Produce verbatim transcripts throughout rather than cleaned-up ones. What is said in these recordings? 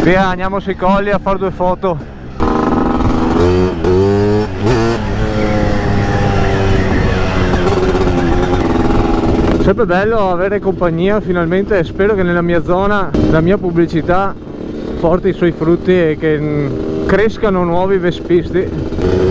Via, andiamo sui colli a fare due foto. Sempre bello avere compagnia finalmente, spero che nella mia zona la mia pubblicità porti i suoi frutti e che crescano nuovi vespisti.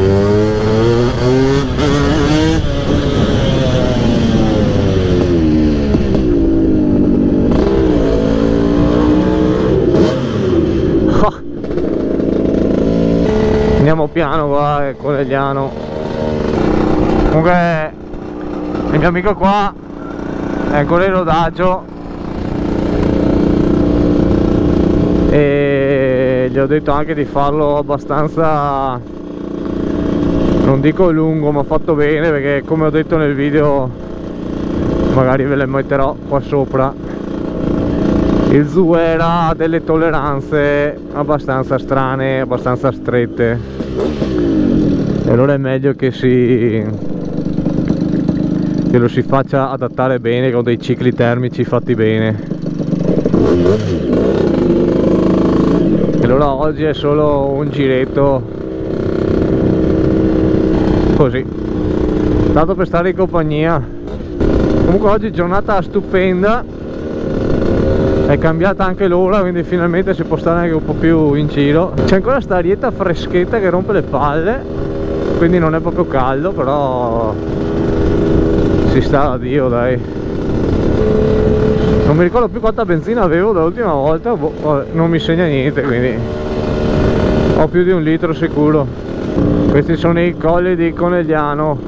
Andiamo piano qua, è Conegliano. Comunque il mio amico qua è ancora in rodaggio e gli ho detto anche di farlo abbastanza, non dico lungo, ma fatto bene, perché come ho detto nel video, magari ve le metterò qua sopra, il Zuera ha delle tolleranze abbastanza strane, abbastanza strette, e allora è meglio che si che lo si faccia adattare bene con dei cicli termici fatti bene. E allora oggi è solo un giretto così, tanto per stare in compagnia. Comunque oggi giornata stupenda, è cambiata anche l'ora, quindi finalmente si può stare anche un po' più in giro. C'è ancora sta arietta freschetta che rompe le palle, quindi non è proprio caldo, però si sta a Dio, dai. Non mi ricordo più quanta benzina avevo dall'ultima volta, boh, non mi segna niente, quindi ho più di un litro sicuro. Questi sono i colli di Conegliano,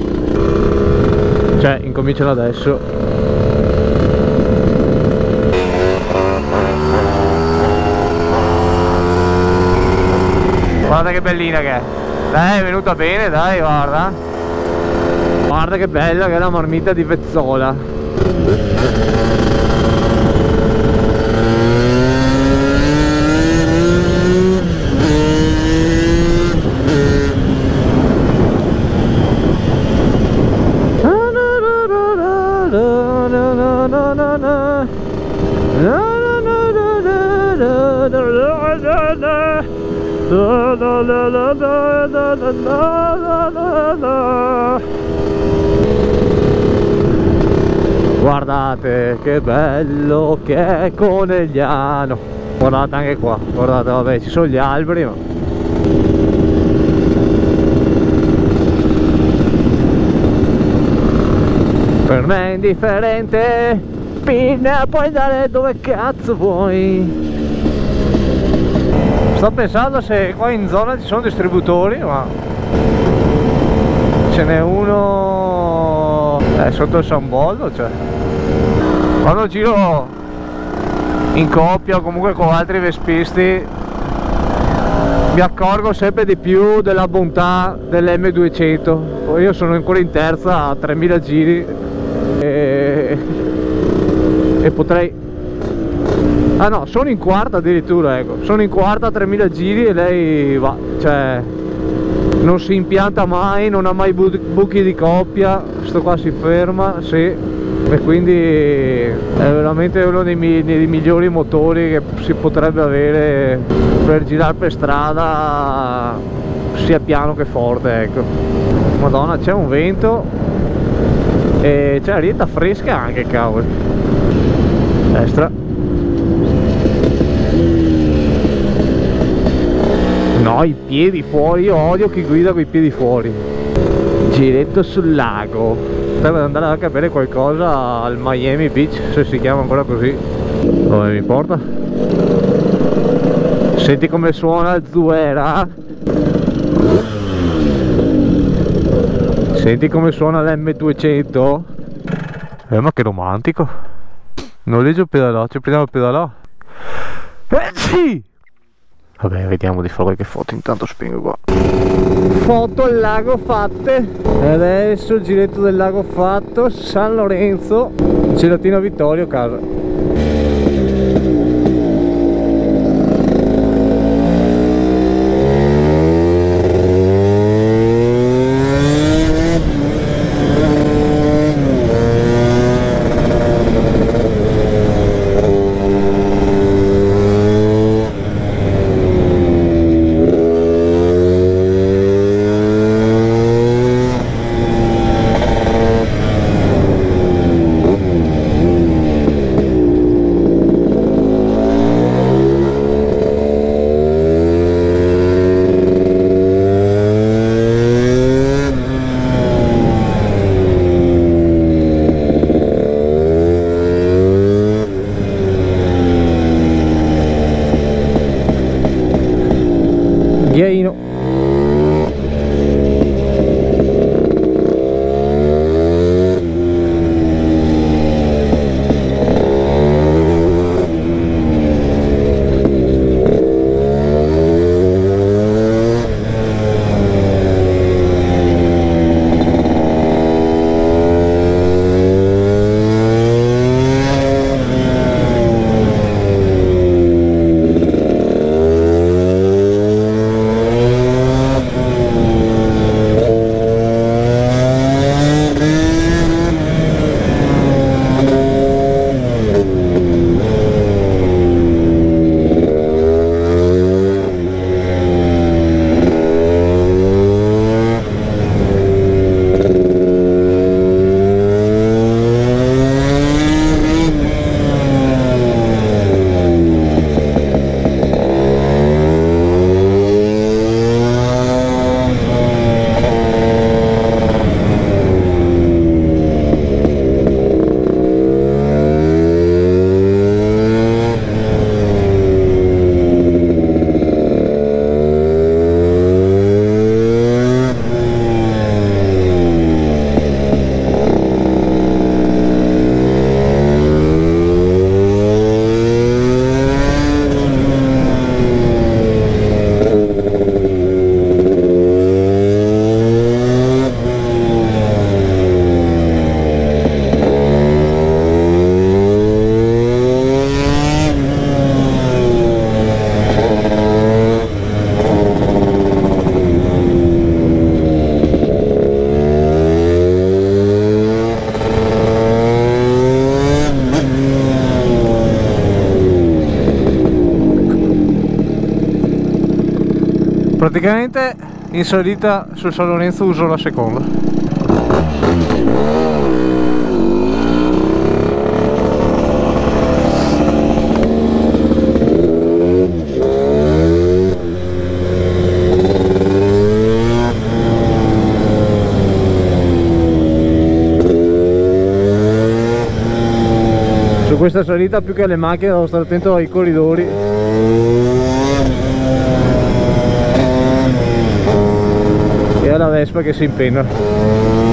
cioè incominciano adesso. Guarda che bellina che è, dai, è venuta bene, dai, guarda. Guarda che bella che è la marmita di Vezzola. Guardate che bello che è Conegliano. Guardate anche qua, guardate, vabbè, ci sono gli alberi, ma per me è indifferente. Pinna, puoi dare dove cazzo vuoi. Sto pensando se qua in zona ci sono distributori, ma ce n'è uno eh, sotto il San Boldo, cioè quando giro in coppia o comunque con altri vespisti mi accorgo sempre di più della bontà dell'emme duecento. Io sono ancora in terza a tremila giri e, e potrei, ah no, sono in quarta addirittura, ecco, sono in quarta a tremila giri e lei va, cioè non si impianta mai, non ha mai bu buchi di coppia. Sto qua si ferma, sì, e quindi è veramente uno dei, mi dei migliori motori che si potrebbe avere per girare per strada, sia piano che forte, ecco. Madonna, c'è un vento e c'è arietta fresca anche, cavolo. Destra. No, i piedi fuori, io odio chi guida con i piedi fuori. Giretto sul lago. Potrebbe andare a capire qualcosa al Miami Beach, se si chiama ancora così. Dove mi porta? Senti come suona il Zuera? Senti come suona l'emme duecento? Eh, ma che romantico. Noleggio pedalò, ci prendiamo il pedalò. Eh sì! Vabbè, vediamo di fare qualche foto, intanto spengo qua. Foto al lago fatte. E adesso il giretto del lago fatto. San Lorenzo, Gelatino Vittorio, casa. Praticamente in salita sul San Lorenzo uso la seconda. Su questa salita più che alle macchine devo stare attento ai corridori e alla Vespa che si impenna.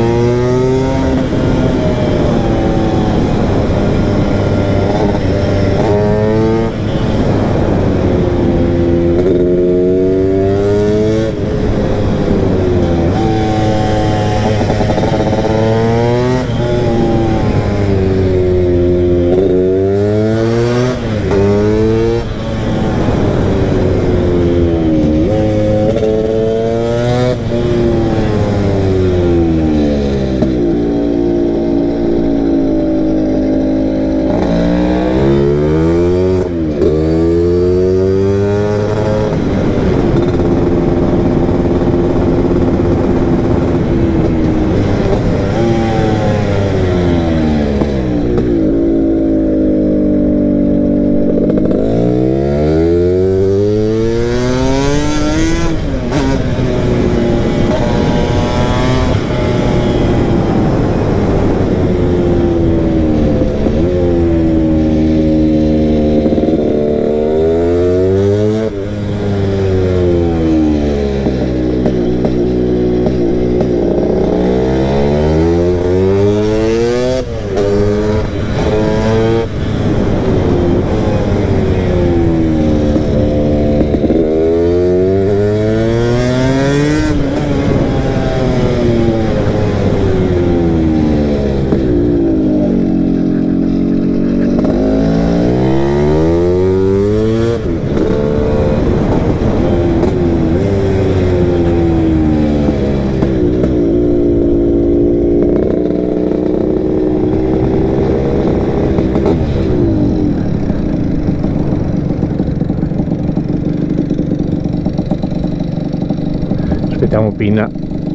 Aspettiamo Pinna.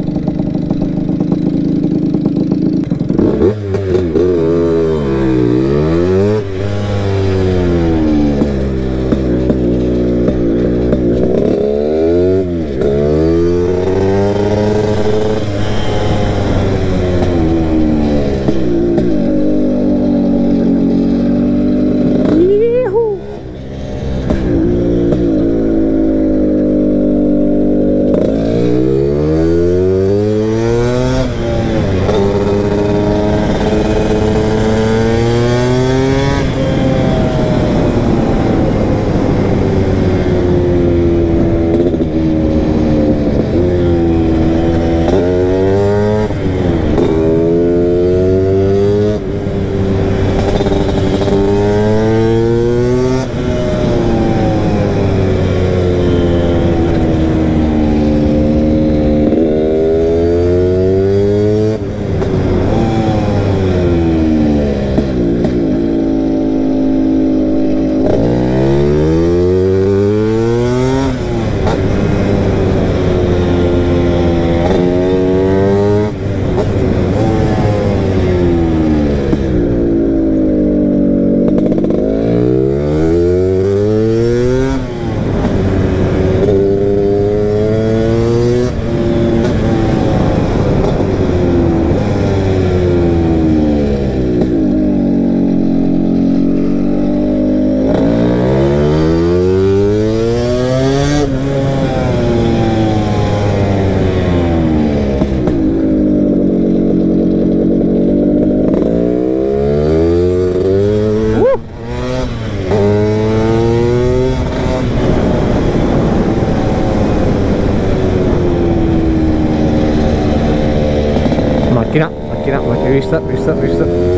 Macchina, macchina, macchina, vista, vista, vista.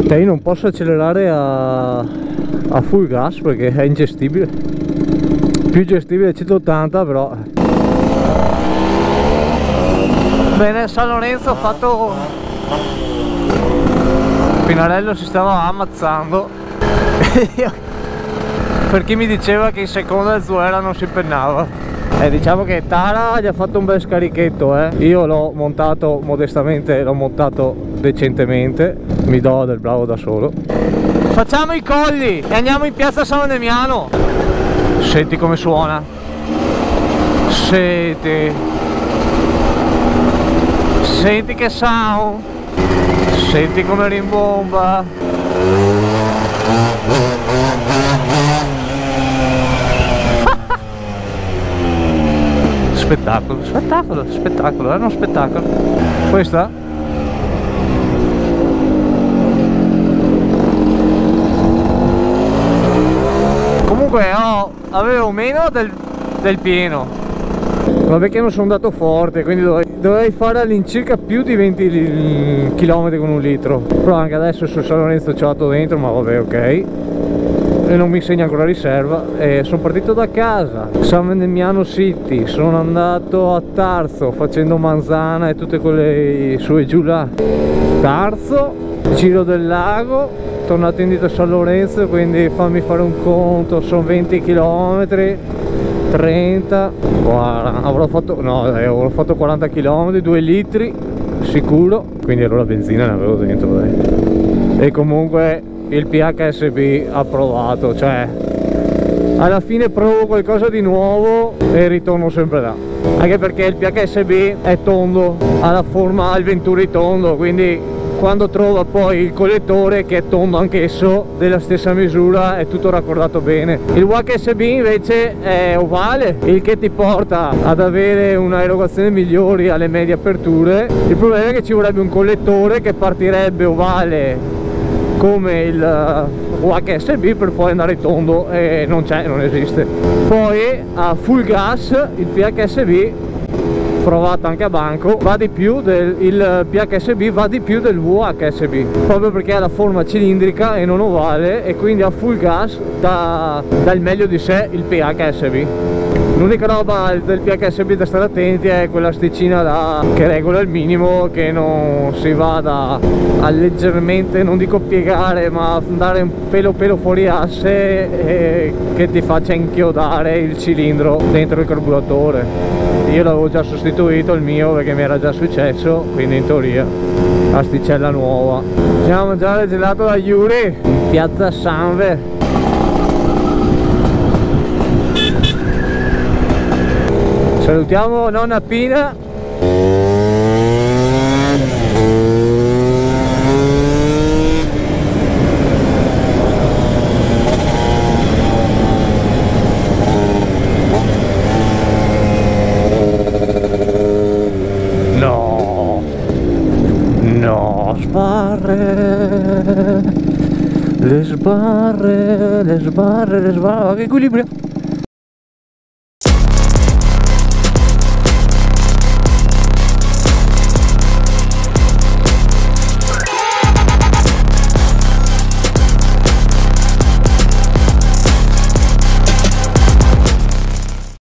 E io non posso accelerare a, a full gas perché è ingestibile, più gestibile centottanta però. Bene, San Lorenzo ho fatto, Pinarello si stava ammazzando per chi mi diceva che in seconda il Zuera non si pennava. E eh, diciamo che Tara gli ha fatto un bel scarichetto, eh. Io l'ho montato modestamente, l'ho montato decentemente, mi do del bravo da solo. Facciamo i colli e andiamo in piazza San Damiano. Senti come suona, senti, senti che sound, senti come rimbomba. Spettacolo, spettacolo, spettacolo, è uno spettacolo. Questa? Comunque oh, avevo meno del, del pieno. Vabbè che non sono andato forte, quindi dovrei, dovrei fare all'incirca più di venti chilometri con un litro. Però anche adesso sul San Lorenzo ci ho dato dentro, ma vabbè, ok. E non mi segna ancora riserva. E sono partito da casa, San Damiano City, sono andato a Tarso facendo Manzana e tutte quelle su e giù là. Tarso, giro del lago, tornato indietro a San Lorenzo, quindi fammi fare un conto, sono venti chilometri, trenta, guarda, avrò fatto, no, dai, avrò fatto quaranta chilometri, due litri sicuro, quindi allora benzina ne avevo dentro, dai. E comunque il P H S B approvato, cioè alla fine provo qualcosa di nuovo e ritorno sempre là, anche perché il P H S B è tondo, ha la forma al Venturi tondo, quindi quando trova poi il collettore che è tondo anch'esso della stessa misura è tutto raccordato bene. Il W H S B invece è ovale, il che ti porta ad avere una erogazione migliori alle medie aperture. Il problema è che ci vorrebbe un collettore che partirebbe ovale come il W H S B per poi andare tondo, e non c'è, non esiste. Poi a full gas il P H S B, provato anche a banco, va di più del, il P H S B va di più del W H S B, proprio perché ha la forma cilindrica e non ovale, e quindi a full gas dà, dà il meglio di sé il P H S B. L'unica roba del P H S B da stare attenti è quella sticina là che regola il minimo, che non si vada a leggermente, non dico piegare, ma andare un pelo pelo fuori asse e che ti faccia inchiodare il cilindro dentro il carburatore. Io l'avevo già sostituito il mio perché mi era già successo, quindi in teoria asticella nuova. Andiamo a mangiare gelato da Yuri in piazza Sanve. Salutiamo nonna Pina. No, no, sbarre, le sbarre, le sbarre, le sbarre, che equilibrio.